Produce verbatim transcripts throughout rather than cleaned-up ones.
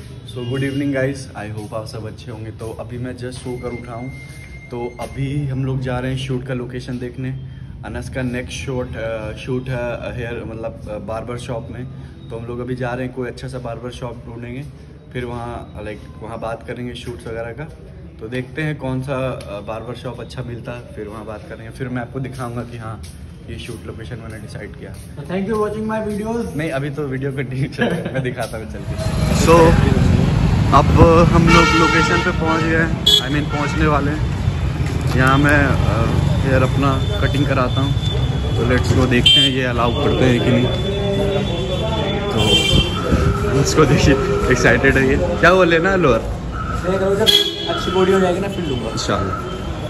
So good evening guys, I hope आप सब अच्छे होंगे। तो अभी मैं जस्ट सो कर उठा हूँ। तो अभी हम लोग जा रहे हैं शूट का लोकेशन देखने। अनस का नेक्स्ट शूट शूट है हेयर मतलब बार्बर शॉप में। तो हम लोग अभी जा रहे हैं, कोई अच्छा सा बार्बर शॉप ढूंढेंगे, फिर वहाँ लाइक वहाँ बात करेंगे शूट्स वगैरह का। तो देखते हैं कौन सा बार्बर शॉप अच्छा मिलता है, फिर वहाँ बात करेंगे। फिर मैं आपको दिखाऊंगा कि हाँ ये शूट लोकेशन मैंने डिसाइड किया। Thank you watching my videos. नहीं अभी तो वीडियो कंटिन्यू चल रहा है, मैं दिखाता हूँ चल के। सो अब हम लोग लोकेशन पे पहुँच गए हैं, आई मीन पहुँचने वाले हैं। यहाँ मैं हेयर अपना कटिंग कराता हूँ। तो लेट्स को देखते हैं ये अलाउ करते हैं कि नहीं। तो इसको देखिए एक्साइटेड है ये। क्या बोले ना लोअर अच्छी बॉडी हो जाएगी ना फिर लूँगा इंशाल्लाह।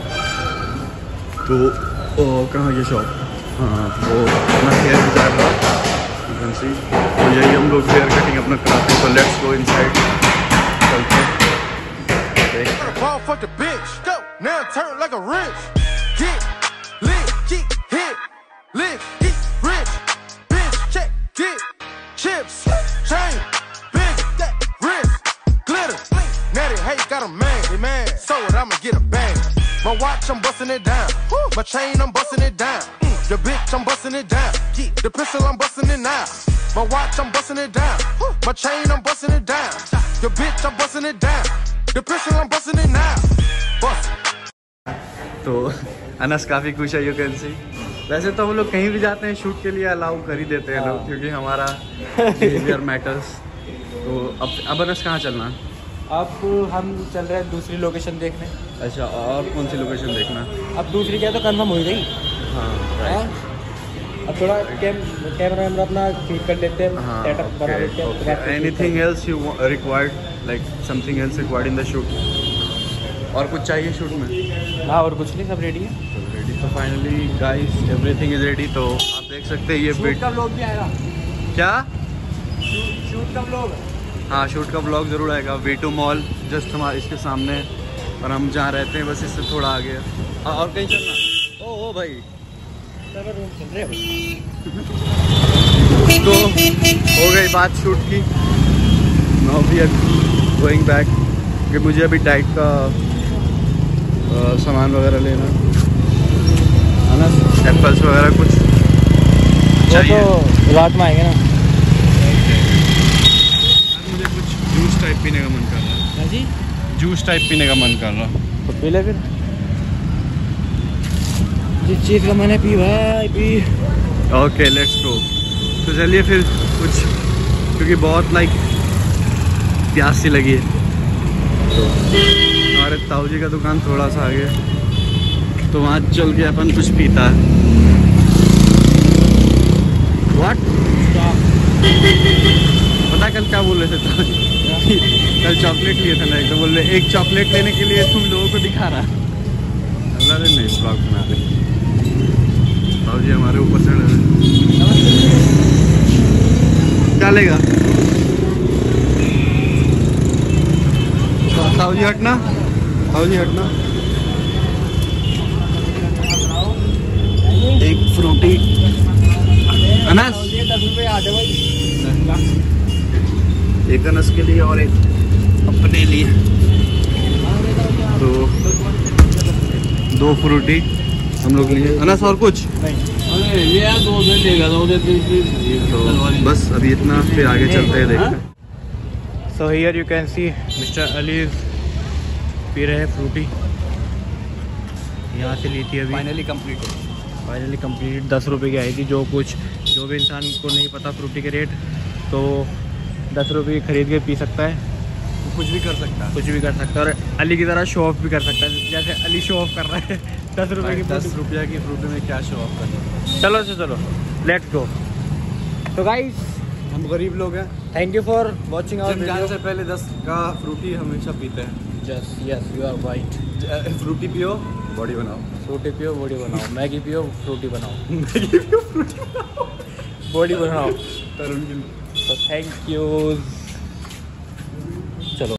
तो ओ, कहाँ ये शॉप? हाँ वो अपना हेयर डिजाइन सी। तो यही हम लोग हेयर कटिंग अपना कराते हैं। तो लेट्स गो इनसाइड, चलते हैं। My watch, I'm busting it down. My chain, I'm busting it down. The bitch, I'm busting it down. The pistol, I'm busting it now. My watch, I'm busting it down. My chain, I'm busting it down. The bitch, I'm busting it down. The pistol, I'm busting it now. Bust. तो अनस काफ़ी खुश है, you can सी। वैसे तो हम लोग कहीं भी जाते हैं शूट के लिए अलाउ कर ही देते हैं लोग, क्योंकि हमारा बिहेवियर मैटर्स। तो अब अब अनस कहाँ चलना है? अब हम चल रहे हैं दूसरी लोकेशन देखने। अच्छा, और कौन सी लोकेशन देखना? अब दूसरी क्या तो कंफर्म हो गई। हाँ राइट। अब थोड़ा कैम कैमरा वैमरा अपना ठीक कर लेते हैं, हाँ, सेटअप बना लेते हैं। Anything else you required, like something else required in the shoot? और कुछ चाहिए शूट में? हाँ और कुछ नहीं, सब रेडी है। रेडी। तो finally guys everything is ready. तो आप देख सकते हैं ये शूट का व्लॉग भी आएगा। क्या शूट का व्लॉग? हाँ शूट का ब्लॉग ज़रूर आएगा। वी टू मॉल जस्ट हमारे इसके सामने, और हम जहाँ रहते हैं बस इससे थोड़ा आगे। हाँ और कहीं चलना? ओ ओ भाई रूम चल रहे तो हो गई बात शूट की। Now we are going back, कि मुझे अभी डाइट का आ, सामान वगैरह लेना है ना, एप्पल्स वगैरह कुछ चाहिए। तो रात में आएंगे ना। मुझे कुछ जूस टाइप पीने का मन कर रहा है। जी जूस टाइप पीने का मन कर रहा। तो पी ले फिर, जिस चीज़ का मैंने पी भाई पी। Okay let's go. तो चलिए फिर कुछ, क्योंकि बहुत लाइक प्यास सी लगी है। तो हमारे ताऊ जी का दुकान थोड़ा सा आगे, तो वहाँ चल के अपन कुछ पीता है। व्हाट? पता कल क्या बोल रहे थे ताऊ जी? कल चॉकलेट लिए थे ना, एक तो बोल रहे एक चॉकलेट लेने के लिए तुम लोगों को दिखा रहा। अल्लाह रे नहीं ब्लॉग बना रहे ताऊ जी, हमारे ऊपर चढ़ रहे। क्या लेगा ताऊ जी? हटना ताऊ जी हटना। एक फ्रूटी अनस, दस रुपये आधे भाई। एक अनस के लिए और एक अपने लिए। तो दो फ्रूटी हम लोग लिए। अनस और कुछ नहीं ये दो दे देगा, दो दे तो बस अभी इतना, फिर आगे चलते हैं देखते हैं। So here you can see mister Ali पी रहे हैं फ्रूटी। यहाँ से ली थी अभी, फाइनली कंप्लीट फाइनली कंप्लीट। दस रुपये की आई थी। जो कुछ जो भी इंसान को नहीं पता फ्रूटी के रेट, तो दस रुपये की खरीद के पी सकता है। कुछ भी कर सकता है, कुछ भी कर सकता है, और अली की तरह शो ऑफ भी कर सकता है, जैसे अली शो ऑफ कर रहा है। दस रुपये की दस रुपया की फ्रूटी में क्या शो ऑफ करना। चलो से चलो लेट्स गो। तो गाइस हम गरीब लोग हैं। Thank you for watching our gym जाने वीडियो। से पहले दस का फ्रूटी हमेशा पीते हैं। Yes yes you are right. Frooti पियो बॉडी बनाओ, फ्रूटी पियो बॉडी बनाओ, मैगी पियो फ्रूटी बनाओ, मैगी पियो फ्रूटी बनाओ, बॉडी बनाओ। तरुण। तो थैंक यू।